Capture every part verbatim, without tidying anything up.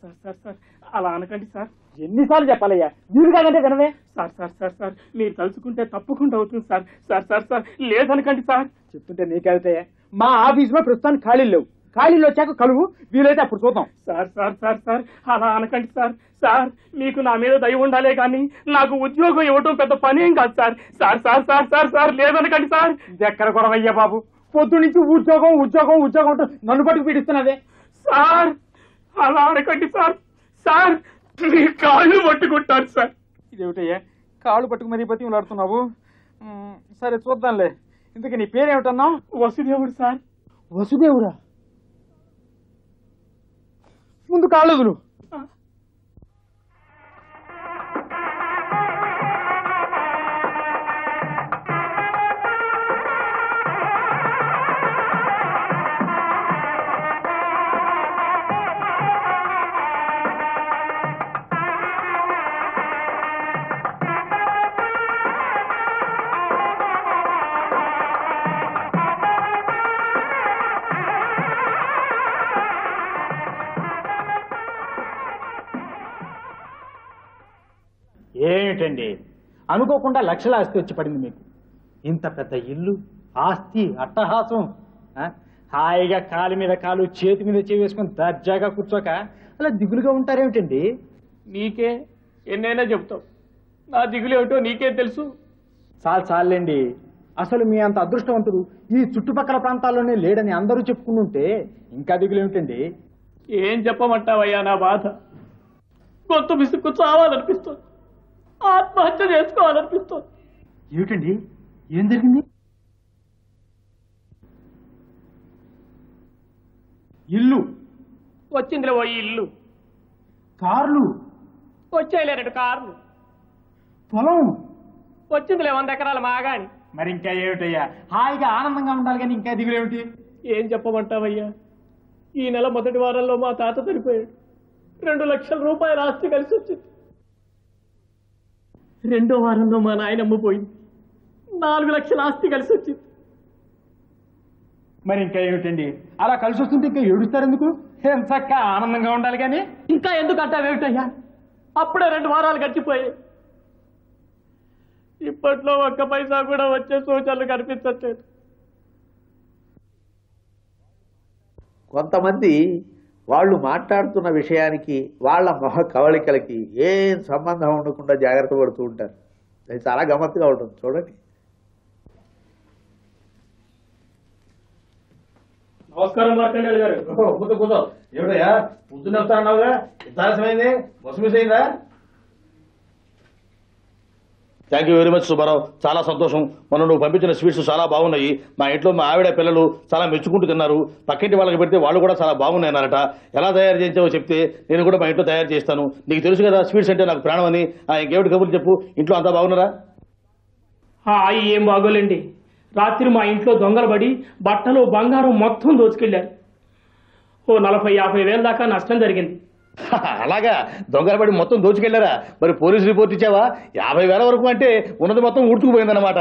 Sir sir sir అలా అనకండి sir. ఎన్నిసార్లు చెప్పాలయ్యా, మీరు కాదంటే వినవే. సార్ సార్ సార్ సార్ మీరు తలుచుకుంటే తప్పకుండా అవుతుంది సార్. సార్ సార్ సార్ లేదనకండి సార్. చెప్తుంటే నీకెళ్తాయా? మా ఆఫీసులో ప్రస్తుతానికి ఖాళీలు లేవు. ఖాళీలు వచ్చాక కలువు, వీలైతే అప్పుడు చూద్దాం. సార్ సార్ సార్ సార్ అలా అనకండి సార్. సార్ మీకు నా మీద దయ ఉండాలే కానీ నాకు ఉద్యోగం ఇవ్వటం పెద్ద పనేం కాదు sir. Sir sir sir sir sir లేదనకండి సార్. ఇది ఎక్కడ గొడవయ్యా బాబు? పొద్దు నుంచి ఉద్యోగం ఉద్యోగం ఉద్యోగం అంటూ నన్ను పట్టుకు పీడిస్తున్నదే. సార్ అలా అనకండి సార్. సార్ మీ కాళ్ళు పట్టుకుంటారు సార్. ఇదేమిటయ్యా కాళ్ళు పట్టుకు మరీ బతిమలాడుతున్నావు? సరే చూద్దాంలే. ఇంతకీ నీ పేరేమిటన్నావు? వసుదేవుడు సార్. వసుదేవుడా? ముందు కాళ్ళు వదులు. ఏమిటండి అనుకోకుండా లక్షల ఆస్తి వచ్చి పడింది మీకు. ఇంత పెద్ద ఇల్లు, ఆస్తి, అట్టహాసం. హాయిగా కాలు మీద కాలు చేతి మీద చేయి వేసుకొని దర్జాగా కూర్చోక అలా దిగులుగా ఉంటారేమిటండి? నీకే ఎన్నైనా చెప్తావు, నా దిగులేమిటో నీకే తెలుసు. చాలు చాలండి. అసలు మీ అంత అదృష్టవంతుడు ఈ చుట్టుపక్కల ప్రాంతాల్లోనే లేడని అందరూ చెప్పుకుంటుంటే ఇంకా దిగులేమిటండి? ఏం చెప్పమంటావయ్యా నా బాధ. గొంతు విసుక్కు చావాలనిపిస్తుంది, ఆత్మహత్య చేసుకోవాలనిపిస్తుంది. ఏమిటండి ఏం జరిగింది? ఇల్లు వచ్చిందిలే ఓ ఇల్లు, కార్లు వచ్చేలే రెండు కార్లు, పొలం వచ్చిందిలే వంద ఎకరాల మాగాని. మరి ఇంకా ఏమిటయ్యా హాయిగా ఆనందంగా ఉండాలి కానీ ఇంకా దిగులేమిటి? ఏం చెప్పమంటావయ్యా, ఈ నెల మొదటి వారంలో మా తాత చనిపోయాడు. రెండు లక్షల రూపాయల ఆస్తి కలిసి వచ్చింది. రెండో వారంలో మా నాయనమ్మ పోయింది. నాలుగు లక్షల ఆస్తి కలిసి వచ్చింది. మరి ఇంకా ఏమిటండి అలా కలిసి వస్తుంటే ఇంకా ఏడుస్తారు ఎందుకు? ఏం చక్క ఆనందంగా ఉండాలి కానీ. ఇంకా ఎందుకు అంటావేమిటయ్యా, అప్పుడే రెండు వారాలు గడిచిపోయాయి. ఇప్పట్లో ఒక్క పైసా కూడా వచ్చే సూచనలు కనిపించట్లేదు. కొంతమంది వాళ్ళు మాట్లాడుతున్న విషయానికి వాళ్ళ మొహ కవళికలకి ఏం సంబంధం ఉండకుండా జాగ్రత్త పడుతూ ఉంటారు. అది చాలా గమ్మత్తుగా ఉంటుంది చూడండి. నమస్కారం మార్కండేయులు గారు. కూర్చో కూర్చో. ఏమిటయ్యా పొద్దున్న వస్తానన్నావుగా, ఇంత ఆలస్యమైంది? బస్సు మిస్ అయిందా? Thank you very much Subbarao, చాలా సంతోషం. మొన్న నువ్వు పంపించిన స్వీట్స్ చాలా బాగున్నాయి. మా ఇంట్లో మా ఆవిడ పిల్లలు చాలా మెచ్చుకుంటూ తిన్నారు. పక్కింటి వాళ్ళకి పెడితే వాళ్ళు కూడా చాలా బాగున్నాయి అన్నారట. ఎలా తయారు చేయించావో చెప్తే నేను కూడా మా ఇంట్లో తయారు చేస్తాను. నీకు తెలుసు కదా స్వీట్స్ అంటే నాకు ప్రాణం అని. ఇంకేమిటి కబుర్లు చెప్పు. ఇంట్లో అంతా బాగున్నారా? ఏం బాగోలేండి. రాత్రి మా ఇంట్లో దొంగలు పడి బట్టలు బంగారం మొత్తం దోచుకెళ్లారు. ఓ నలభై యాభై వేల దాకా నష్టం జరిగింది. అలాగా దొంగల పడి మొత్తం దోచుకెళ్లారా? మరి పోలీసు రిపోర్ట్ ఇచ్చావా? యాభై వేల వరకు అంటే ఉన్నది మొత్తం ఊడ్చుకుపోయిందన్నమాట.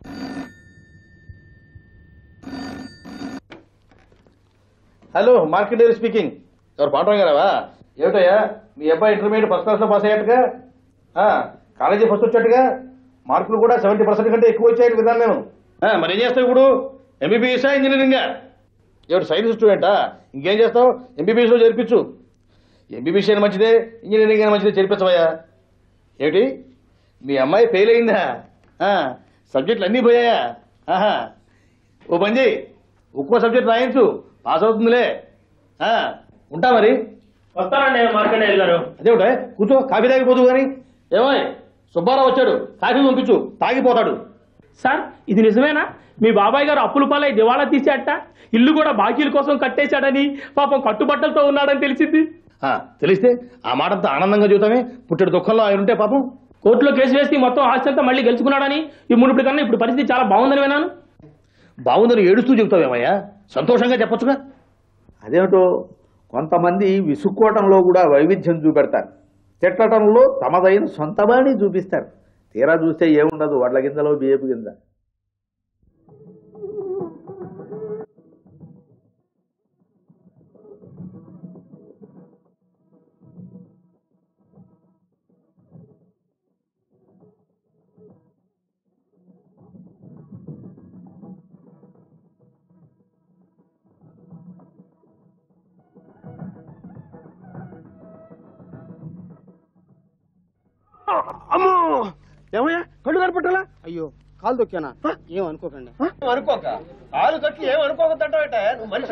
Hello market speaking. ఎవరు పాండవం గారావా? ఏమిటయ్యా మీ అబ్బాయి ఇంటర్మీడియట్ ఫస్ట్ క్లాస్ లో పాస్ అయ్యాట్టుగా, కాలేజీ ఫస్ట్ వచ్చేట్టుగా, మార్కులు కూడా సెవెంటీ పర్సెంట్ కంటే ఎక్కువ వచ్చాయని విన్నాను నేను. మరి ఏం చేస్తావు ఇప్పుడు? ఎంబీబీఎస్ఆ ఇంజనీరింగా? ఏమిటి సైన్స్ స్టూడెంటా? ఇంకేం చేస్తావు? ఎంబీబీఎస్ లో చేర్పించు. ఎంబీబీఎస్ అయినా మంచిదే, ఇంజనీరింగ్ అయినా మంచిదే, చేర్పించవయ్యా. ఏమిటి మీ అమ్మాయి ఫెయిల్ అయిందా? సబ్జెక్టులు అన్నీ పోయాయా? ఆహా, ఓ పని చేయి, ఒక్కో సబ్జెక్ట్ రాయించు, పాస్ అవుతుందిలే. ఉంటా మరి. వస్తానండి మార్కండేయులు గారు. అదేమిటా కూర్చో, కాఫీ తాగిపోదు కానీ. ఏమోయ్ సుబ్బారావు వచ్చాడు, కాఫీ పంపించు, తాగిపోతాడు. సార్ ఇది నిజమేనా? మీ బాబాయ్ గారు అప్పుల పాలై దివాళా తీసేట, ఇల్లు కూడా బాకీల కోసం కట్టేశాడని, పాపం కట్టుబట్టలతో ఉన్నాడని తెలిసింది. తెలిస్తే ఆ మాటంతా ఆనందంగా చూద్దామే. పుట్టెడు దుఃఖంలో ఆయన ఉంటే పాపం. కోర్టులో కేసు వేసి మొత్తం ఆస్తి అంతా మళ్ళీ గెలుచుకున్నాడని, ఈ మునుపటి కన్నా ఇప్పుడు పరిస్థితి చాలా బాగుందని విన్నాను. బాగుందని ఏడుస్తూ చెబుతావేమయ్యా? సంతోషంగా చెప్పొచ్చుగా. అదేమిటో కొంతమంది విసుక్కోవటంలో కూడా వైవిధ్యం చూపెడతారు. తిట్టడంలో తమదైన సొంతమాని చూపిస్తారు. తీరా చూస్తే ఏముండదు, వడ్ల గింజలో బియ్యపు గింజ. అమ్మో ఏమయ్యా కళ్ళు కనపట్టాలా? అయ్యో కాలు తొక్కానా? ఏం అనుకోకండి. అనుకోక కాలు తొక్కి ఏం అనుకోకదంటే నువ్వు మనిషి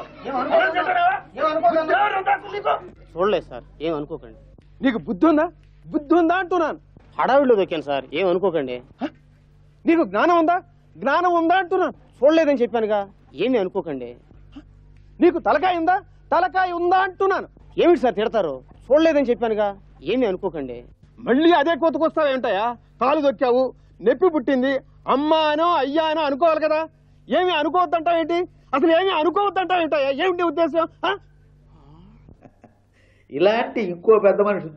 చూడలేదు సార్, ఏం అనుకోకండి. నీకు బుద్ధి ఉందా? బుద్ధి ఉందా అంటున్నాను. హడావిడిలో తొక్కాను సార్, ఏం అనుకోకండి. నీకు జ్ఞానం ఉందా? జ్ఞానం ఉందా అంటున్నాను. చూడలేదని చెప్పానుగా, ఏమీ అనుకోకండి. నీకు తలకాయ ఉందా? తలకాయ ఉందా అంటున్నాను. ఏమిటి సార్ తిడతారు? చూడలేదని చెప్పానుగా, ఏమీ అనుకోకండి. మళ్ళీ అదే కోతకొస్తావేంటయా? కాలు దొక్కావు, నొప్పి పుట్టింది, అమ్మా అనో అయ్యా అనో అనుకోవాలి కదా. ఏమి అనుకోవద్దంటావేంటి? అసలు ఏమి అనుకోవద్దంటావేంటయా? ఏమిటి ఉద్దేశం? ఇలాంటి ఇంకో పెద్ద మనిషి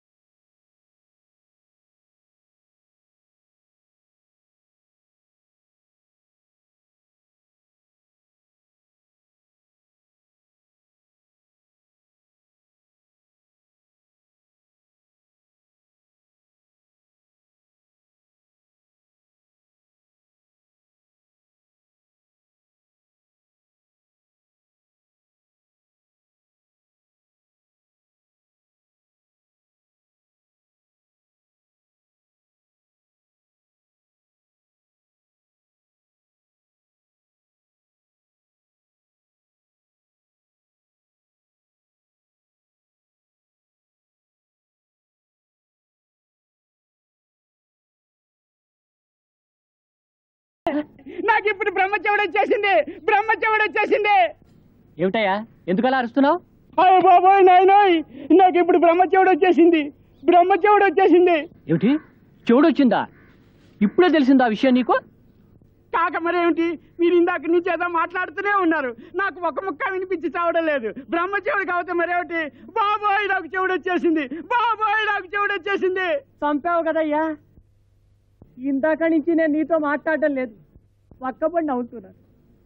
నాకు ఇప్పుడు బ్రహ్మచెవుడు వచ్చేసింది, బ్రహ్మచెవుడు వచ్చేసింది. ఏమిటయ్యా ఎందుకలా అరుస్తున్నావు? అయ్య బాబోయ్ నాయనోయ్, నాకు ఇప్పుడు బ్రహ్మచెవుడు వచ్చేసింది, బ్రహ్మచెవుడు వచ్చేసింది. ఏమిటి చెవుడు వచ్చిందా? ఇప్పుడే తెలిసిందా విషయం నీకు? కాక మరేమిటి, మీరు ఇందాక నుంచి ఏదో మాట్లాడుతూనే ఉన్నారు, నాకు ఒక ముక్క వినిపించి చావడం లేదు. బ్రహ్మచెవుడు కాకపోతే మరేమిటి? బాబోయ్ నాకు చెవుడు వచ్చేసింది, బాబోయ్ నాకు చెవుడు వచ్చేసింది. చంపావు కదయ్యా, ఇందాక నుంచి నేను నీతో మాట్లాడడం లేదు, పక్కపడి నవ్వుతున్నాను.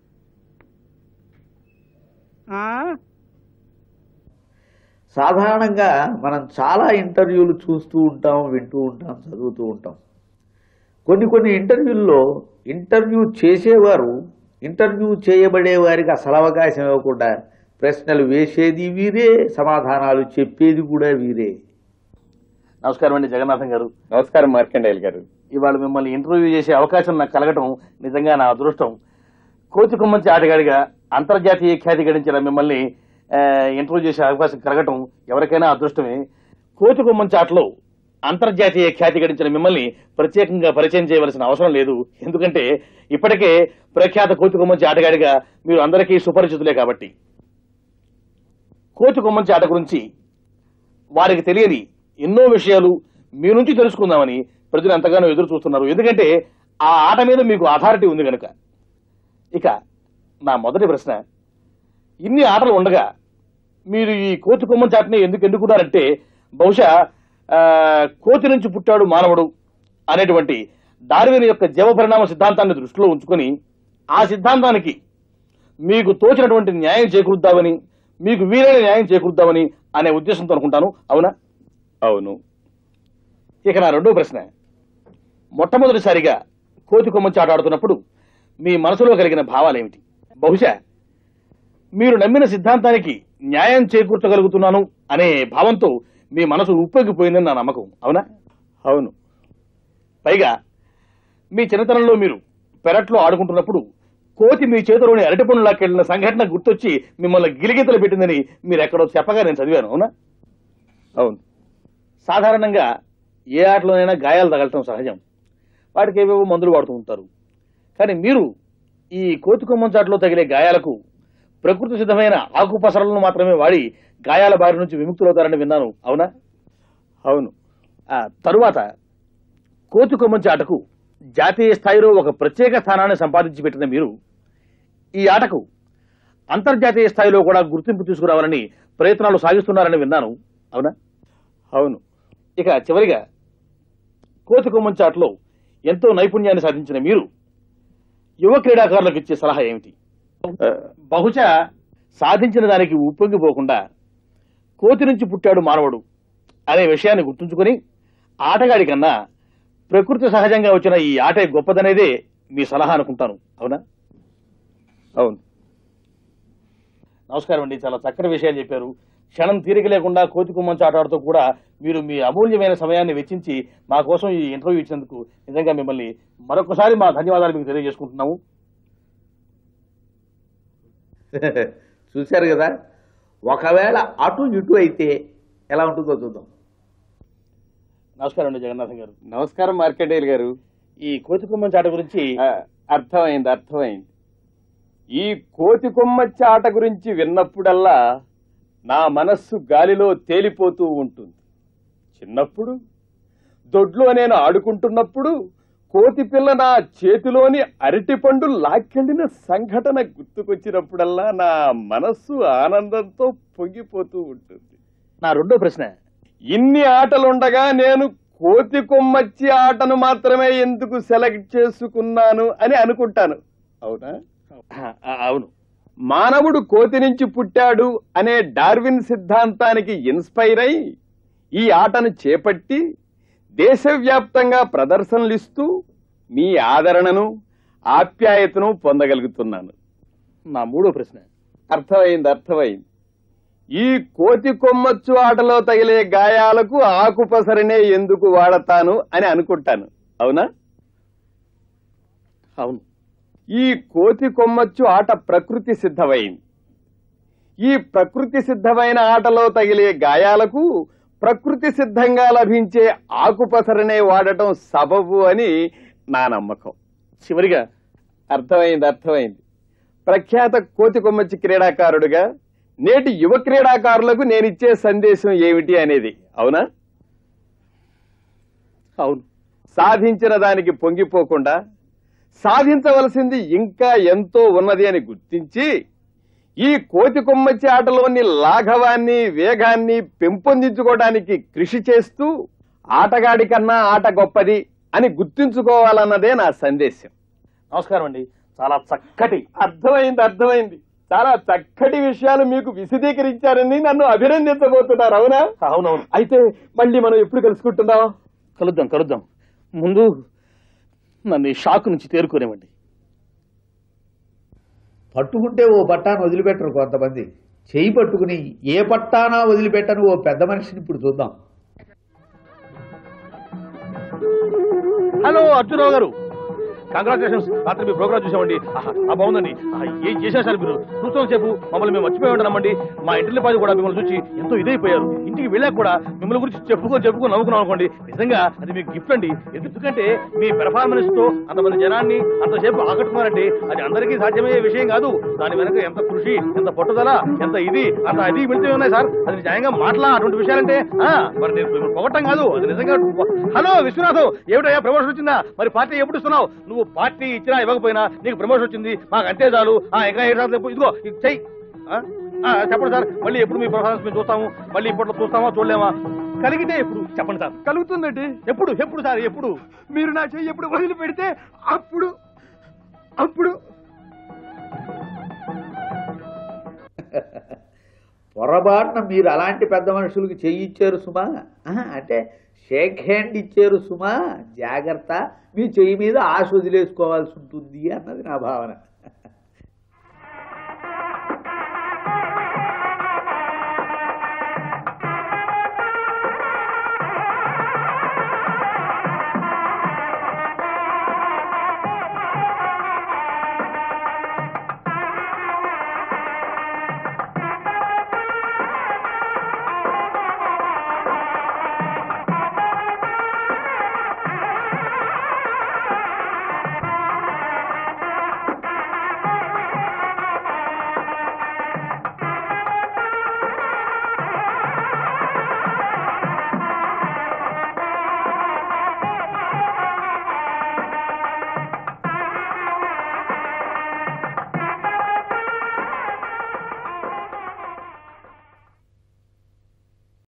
సాధారణంగా మనం చాలా ఇంటర్వ్యూలు చూస్తూ ఉంటాం, వింటూ ఉంటాం, చదువుతూ ఉంటాం. కొన్ని కొన్ని ఇంటర్వ్యూల్లో ఇంటర్వ్యూ చేసేవారు ఇంటర్వ్యూ చేయబడే వారికి అసలు అవకాశం ఇవ్వకుండా ప్రశ్నలు వేసేది వీరే, సమాధానాలు చెప్పేది కూడా వీరే. నమస్కారం అండి జగన్నాథం గారు. నమస్కారం మార్కండేయులు గారు. ఇవాళ మిమ్మల్ని ఇంటర్వ్యూ చేసే అవకాశం నాకు కలగటం నిజంగా నా అదృష్టం. కోతి కొమ్మంచి ఆటగాడిగా అంతర్జాతీయ ఖ్యాతి గడించిన మిమ్మల్ని ఇంటర్వ్యూ చేసే అవకాశం కలగటం ఎవరికైనా అదృష్టమే. కోతి కొమ్మంచి ఆటలో అంతర్జాతీయ ఖ్యాతి గడించిన మిమ్మల్ని ప్రత్యేకంగా పరిచయం చేయవలసిన అవసరం లేదు. ఎందుకంటే ఇప్పటికే ప్రఖ్యాత కోతి కొమ్మంచి ఆటగాడిగా మీరు అందరికీ సుపరిచితులే కాబట్టి. కోతి కొమ్మంచి ఆట గురించి వారికి తెలియని ఎన్నో విషయాలు మీ నుంచి తెలుసుకుందామని ప్రజలు ఎంతగానో ఎదురు చూస్తున్నారు. ఎందుకంటే ఆ ఆట మీద మీకు అథారిటీ ఉంది కనుక. ఇక నా మొదటి ప్రశ్న, ఇన్ని ఆటలు ఉండగా మీరు ఈ కోతి కొమ్మంచి ఆటని ఎందుకు ఎన్నుకున్నారంటే, బహుశా కోతి నుంచి పుట్టాడు మానవుడు అనేటువంటి డార్విన్ యొక్క జీవ పరిణామ సిద్ధాంతాన్ని దృష్టిలో ఉంచుకొని ఆ సిద్ధాంతానికి మీకు తోచినటువంటి న్యాయం చేకూరుద్దామని, మీకు వీలైన న్యాయం చేకూరుద్దామని అనే ఉద్దేశంతో అనుకుంటాను. అవునా? అవును. ఇక నా రెండో ప్రశ్న, మొట్టమొదటిసారిగా కోతి కొమ్మంచి ఆట ఆడుతున్నప్పుడు మీ మనసులో కలిగిన భావాలేమిటి? బహుశా మీరు నమ్మిన సిద్ధాంతానికి న్యాయం చేకూర్చగలుగుతున్నాను అనే భావంతో మీ మనసు ఉప్పొంగిపోయిందని నా నమ్మకం. అవునా? అవును. పైగా మీ చిన్నతనంలో మీరు పెరట్లో ఆడుకుంటున్నప్పుడు కోతి మీ చేతిలోని అరటి పండు లాక్కెళ్లిన సంఘటన గుర్తొచ్చి మిమ్మల్ని గిలిగితలు పెట్టిందని మీరు ఎక్కడో చెప్పగా నేను చదివాను. అవునా? అవును. సాధారణంగా ఏ ఆటలోనైనా గాయాలు తగలటం సహజం. వాటికి ఏవేవో మందులు వాడుతూ ఉంటారు. కానీ మీరు ఈ కోతి కొమ్మంచాటలో తగిలే గాయాలకు ప్రకృతి సిద్ధమైన ఆకుపసరలను మాత్రమే వాడి గాయాల బారి నుంచి విముక్తులవుతారని విన్నాను. అవునా? అవును. తరువాత కోతి కొమ్మంచి ఆటకు జాతీయ స్థాయిలో ఒక ప్రత్యేక స్థానాన్ని సంపాదించి పెట్టిన మీరు ఈ ఆటకు అంతర్జాతీయ స్థాయిలో కూడా గుర్తింపు తీసుకురావాలని ప్రయత్నాలు సాగిస్తున్నారని విన్నాను. అవునా? అవును. ఇక చివరిగా కోతి కొమ్మంచి ఆటలో ఎంతో నైపుణ్యాన్ని సాధించిన మీరు యువ క్రీడాకారులకు ఇచ్చే సలహా ఏమిటి? బహుశా సాధించిన దానికి ఉప్పొంగిపోకుండా కోతి నుంచి పుట్టాడు మానవుడు అనే విషయాన్ని గుర్తుంచుకొని ఆటగాడి కన్నా ప్రకృతి సహజంగా వచ్చిన ఈ ఆటే గొప్పదనేదే మీ సలహా అనుకుంటాను. అవునా? అవును. నమస్కారం అండి, చాలా చక్కటి విషయాలు చెప్పారు. క్షణం తీరిక లేకుండా కోతి కుమ్మంచి ఆటాడుతూ కూడా మీరు మీ అమూల్యమైన సమయాన్ని వెచ్చించి మా కోసం ఈ ఇంటర్వ్యూ ఇచ్చినందుకు నిజంగా మిమ్మల్ని మరొకసారి మా ధన్యవాదాలు మీకు తెలియజేసుకుంటున్నాము. చూశారు కదా, ఒకవేళ అటు ఇటు అయితే ఎలా ఉంటుందో చూద్దాం. నమస్కారం అండి జగన్నాథం గారు. నమస్కారం మార్కండేయులు గారు. ఈ కోతి కుమ్మంచి ఆట గురించి ఆ, అర్థమైంది అర్థమైంది. ఈ కోతి కొమ్మచ్చి ఆట గురించి విన్నప్పుడల్లా నా మనస్సు గాలిలో తేలిపోతూ ఉంటుంది. చిన్నప్పుడు దొడ్లో నేను ఆడుకుంటున్నప్పుడు కోతి పిల్ల నా చేతిలోని అరటిపండు లాక్కెళ్లిన సంఘటన గుర్తుకొచ్చినప్పుడల్లా నా మనస్సు ఆనందంతో పొంగిపోతూ ఉంటుంది. నా రెండో ప్రశ్న, ఇన్ని ఆటలుండగా నేను కోతి కొమ్మచ్చి ఆటను మాత్రమే ఎందుకు సెలెక్ట్ చేసుకున్నాను అని అనుకుంటాను. అవునా? అవును. మానవుడు కోతి నుంచి పుట్టాడు అనే డార్విన్ సిద్ధాంతానికి ఇన్స్పైర్ అయి ఈ ఆటను చేపట్టి దేశవ్యాప్తంగా ప్రదర్శనలిస్తూ మీ ఆదరణను ఆప్యాయతను పొందగలుగుతున్నాను. నా మూడో ప్రశ్న, అర్థమైంది అర్థమైంది. ఈ కోతి కొమ్మచ్చు ఆటలో తగిలే గాయాలకు ఆకుపసరనే ఎందుకు వాడతాను అని అనుకుంటాను. అవునా? అవును. ఈ కోతి కొమ్మచ్చు ఆట ప్రకృతి సిద్ధమైంది. ఈ ప్రకృతి సిద్ధమైన ఆటలో తగిలే గాయాలకు ప్రకృతి సిద్ధంగా లభించే ఆకుపసరనే వాడటం సబబు అని నా నమ్మకం. చివరిగా, అర్థమైంది అర్థమైంది. ప్రఖ్యాత కోతి కొమ్మచ్చి క్రీడాకారుడుగా నేటి యువ క్రీడాకారులకు నేనిచ్చే సందేశం ఏమిటి అనేది. అవునా? అవును. సాధించిన దానికి పొంగిపోకుండా సాధించవలసింది ఇంకా ఎంతో ఉన్నది అని గుర్తించి ఈ కోతి కొమ్మచ్చి ఆటలోని లాఘవాన్ని వేగాన్ని పెంపొందించుకోవడానికి కృషి చేస్తూ ఆటగాడి కన్నా ఆట గొప్పది అని గుర్తించుకోవాలన్నదే నా సందేశం. నమస్కారం అండి, చాలా చక్కటి. అర్థమైంది అర్థమైంది. చాలా చక్కటి విషయాలు మీకు విశదీకరించారని నన్ను అభినందించబోతున్నారు. అవునా? అవునవును. అయితే మళ్ళీ మనం ఎప్పుడు కలుసుకుంటున్నాం? కలుద్దాం కలుద్దాం. ముందు నన్ను ఈ షాక్ నుంచి తేరుకోనివ్వండి. పట్టుకుంటే ఓ పట్టాను వదిలిపెట్టరు కొంతమంది, చేయి పట్టుకుని ఏ పట్టానా వదిలిపెట్టను ఓ పెద్ద మనిషిని ఇప్పుడు చూద్దాం. హలో అర్జునరావు గారు, కంగ్రాచులేషన్స్. రాత్రి మీ ప్రోగ్రామ్ చూసామండి. ఆహా, ఆ బాగుందండి. ఆహా, ఏం చేశారు సార్ మీరు? చూస్తాం సేపు మమ్మల్ని మేము మర్చిపోయి ఉంటామండి. మా ఇంటి పది కూడా మిమ్మల్ని చూసి ఎంతో ఇదైపోయారు. ఇంటికి వెళ్ళాక కూడా మిమ్మల్ని గురించి చెప్పుకొని చెప్పుకొని నవ్వుకున్నాం అనుకోండి. నిజంగా అది మీకు గిఫ్ట్ అండి. ఎందుకంటే మీ పెర్ఫార్మెన్స్ తో అంతమంది జనాన్ని అంతసేపు ఆకట్టుకున్నారంటే అది అందరికీ సాధ్యమయ్యే విషయం కాదు. దాని వెనక ఎంత కృషి, ఎంత పట్టుదల, ఎంత ఇది అంత అది వెళ్తూ ఉన్నాయి సార్. అది న్యాయంగా మాటలా అటువంటి విషయాలంటే మరి నేను పొగట్టం కాదు, అది నిజంగా. హలో విశ్వనాథం, ఏమిటయ్యా ప్రమోషన్ వచ్చిందా? మరి పార్టీ ఎప్పుడు ఇస్తున్నావు? నువ్వు పార్టీ ఇచ్చినా ఇవ్వకపోయినా నీకు ప్రమోషన్ వచ్చింది, మాకు అంతే చాలు. ఇంకా ఏడు సార్లు ఇదిగో చెయ్యి. చెప్పండి సార్, మళ్ళీ ఎప్పుడు మీ పర్ఫార్మెన్స్ మేము చూస్తాము? మళ్ళీ ఇప్పట్లో చూస్తామా చూడలేమా? కలిగితే ఎప్పుడు చెప్పండి సార్. కలుగుతుందండి. ఎప్పుడు ఎప్పుడు సార్ ఎప్పుడు? మీరు నా చెయ్యి ఎప్పుడు వదిలి పెడితే అప్పుడు అప్పుడు పొరపాటున మీరు అలాంటి పెద్ద మనుషులకి చెయ్యి ఇచ్చారు సుమా, అంటే షేక్ హ్యాండ్ ఇచ్చారు సుమా, జాగ్రత్త, మీ చెయ్యి మీద ఆశ వదిలేసుకోవాల్సి ఉంటుంది అన్నది నా భావన.